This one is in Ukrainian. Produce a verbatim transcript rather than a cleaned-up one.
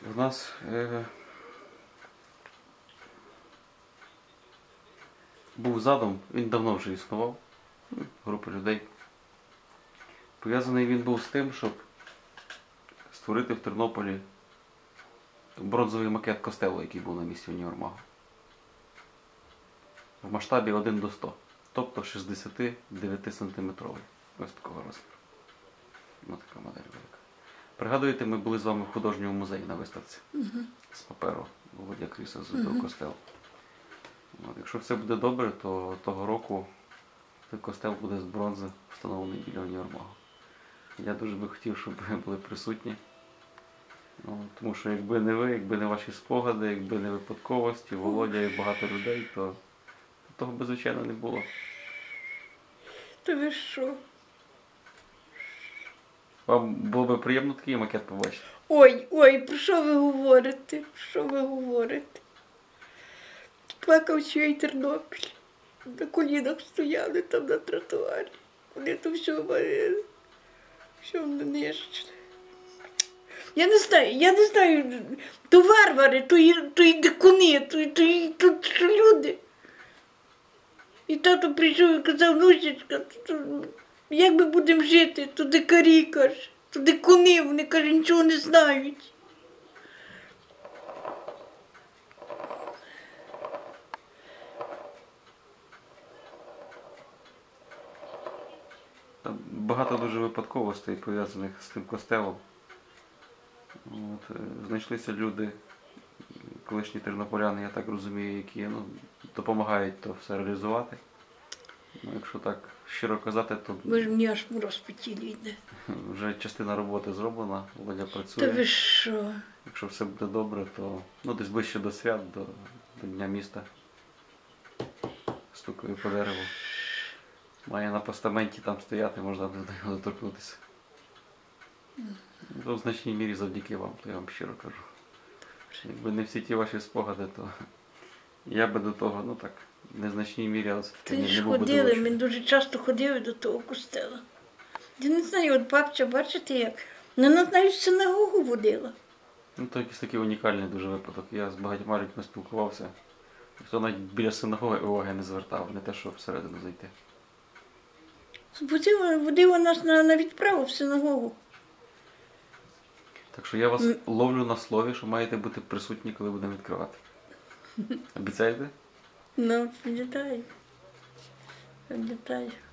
У нас е, був задум, він давно вже існував, група людей. Пов'язаний він був з тим, щоб створити в Тернополі бронзовий макет костелу, який був на місці універмагу. В масштабі один до ста, тобто шістдесят дев'ять сантиметровий. Ось такого розміру. Ось така модель велика. Пригадуєте, ми були з вами в художньому музеї на виставці угу. з паперу Володя Кріса з угу. костелу. От, якщо все буде добре, то того року той костел буде з бронзи встановлений біля універмагу. Я дуже би хотів, щоб ви були присутні. Ну, тому що якби не ви, якби не ваші спогади, якби не випадковості, Володя і багато людей, то того би, звичайно, не було. Та ви що? Вам було б приємно такий макет побачити? Ой, ой, про що ви говорите? Про що ви говорите? Плакав свій Тернопіль. На колінах стояли там на тротуарі. Вони там все варили. Що вони нищили. Я не знаю, я не знаю, то варвари, то і, то і дикуни, то, то, і, то, то люди. І тато прийшов і казав, внучечка, як ми будемо жити? То дикарі, каже, то дикуни, вони, каже, нічого не знають. Багато дуже випадковостей пов'язаних з тим костелом. От, знайшлися люди, колишні тернополяни, я так розумію, які ну, допомагають то все реалізувати. Ну, якщо так щиро казати, то ви ж мені аж мороз по тілі йде. Вже частина роботи зроблена, Володя працює. Та ви що? Якщо все буде добре, то ну, десь ближче до свят, до, до Дня міста. Стукаю по дереву. Має на постаменті там стояти, можна до нього доторкнутися. Ну, в значній мірі завдяки вам, то я вам щиро кажу. Якби не всі ті ваші спогади, то я би до того, ну так, в незначній мірі, але все-таки не, не був би ходили, долучений. ми дуже часто ходили до того костела. Я не знаю, от бабця, бачите як? Вона навіть в синагогу водила. Ну, то якийсь такий унікальний дуже випадок. Я з багатьма людьми спілкувався. Хто навіть біля синагоги уваги не звертав, не те, щоб всередину зайти. Водила, водила нас на, на відправу в синагогу. Так що я вас ловлю на слові, що маєте бути присутні, коли будемо відкривати. Обіцяєте? Ну, пам'ятаю. Пам'ятаю.